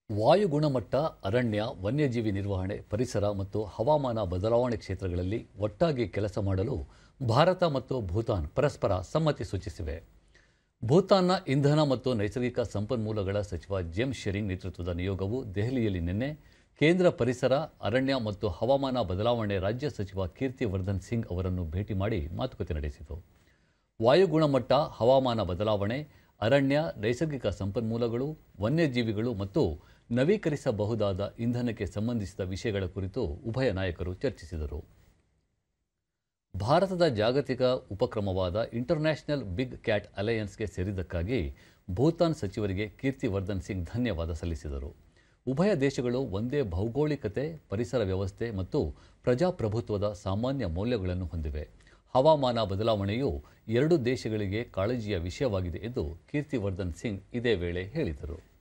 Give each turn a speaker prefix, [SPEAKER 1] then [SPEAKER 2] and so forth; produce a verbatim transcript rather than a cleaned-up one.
[SPEAKER 1] ವಾಯು ಗುಣಮಟ್ಟ, ಅರಣ್ಯ, ವನ್ಯಜೀವಿ ನಿರ್ವಹಣೆ, ಪರಿಸರ ಮತ್ತು ಹವಾಮಾನ ಬದಲಾವಣೆ ಕ್ಷೇತ್ರಗಳಲ್ಲಿ ಒಟ್ಟಾಗಿ ಕೆಲಸ ಮಾಡಲು ಭಾರತ ಮತ್ತು ಭೂತಾನ್ ಪರಸ್ಪರ ಸಮ್ಮತಿ ಸೂಚಿಸಿವೆ. ಭೂತಾನ್ನ ಇಂಧನ ಮತ್ತು ನೈಸರ್ಗಿಕ ಸಂಪನ್ಮೂಲಗಳ ಸಚಿವ ಜೇಮ್ಸ್ ಶೆರಿಂಗ್ ನೇತೃತ್ವದ ನಿಯೋಗವು ದೆಹಲಿಯಲ್ಲಿ ನಿನ್ನೆ ಕೇಂದ್ರ ಪರಿಸರ, ಅರಣ್ಯ ಮತ್ತು ಹವಾಮಾನ ಬದಲಾವಣೆ ರಾಜ್ಯ ಸಚಿವ ಕೀರ್ತಿವರ್ಧನ್ ಸಿಂಗ್ ಅವರನ್ನು ಭೇಟಿ ಮಾಡಿ ಮಾತುಕತೆ ನಡೆಸಿತು. ವಾಯು ಗುಣಮಟ್ಟ, ಹವಾಮಾನ ಬದಲಾವಣೆ, ಅರಣ್ಯ, ನೈಸರ್ಗಿಕ ಸಂಪನ್ಮೂಲಗಳು, ವನ್ಯಜೀವಿಗಳು ಮತ್ತು ನವೀಕರಿಸಬಹುದಾದ ಇಂಧನಕ್ಕೆ ಸಂಬಂಧಿಸಿದ ವಿಷಯಗಳ ಕುರಿತು ಉಭಯ ನಾಯಕರು ಚರ್ಚಿಸಿದರು. ಭಾರತದ ಜಾಗತಿಕ ಉಪಕ್ರಮವಾದ ಇಂಟರ್ನ್ಯಾಷನಲ್ ಬಿಗ್ ಕ್ಯಾಟ್ ಅಲಯನ್ಸ್ಗೆ ಸೇರಿದ್ದಕ್ಕಾಗಿ ಭೂತಾನ್ ಸಚಿವರಿಗೆ ಕೀರ್ತಿವರ್ಧನ್ ಸಿಂಗ್ ಧನ್ಯವಾದ ಸಲ್ಲಿಸಿದರು. ಉಭಯ ದೇಶಗಳು ಒಂದೇ ಭೌಗೋಳಿಕತೆ, ಪರಿಸರ ವ್ಯವಸ್ಥೆ ಮತ್ತು ಪ್ರಜಾಪ್ರಭುತ್ವದ ಸಾಮಾನ್ಯ ಮೌಲ್ಯಗಳನ್ನು ಹೊಂದಿವೆ. ಹವಾಮಾನ ಬದಲಾವಣೆಯು ಎರಡು ದೇಶಗಳಿಗೆ ಕಾಳಜಿಯ ವಿಷಯವಾಗಿದೆ ಎಂದು ಕೀರ್ತಿವರ್ಧನ್ ಸಿಂಗ್ ಇದೇ ವೇಳೆ ಹೇಳಿದರು.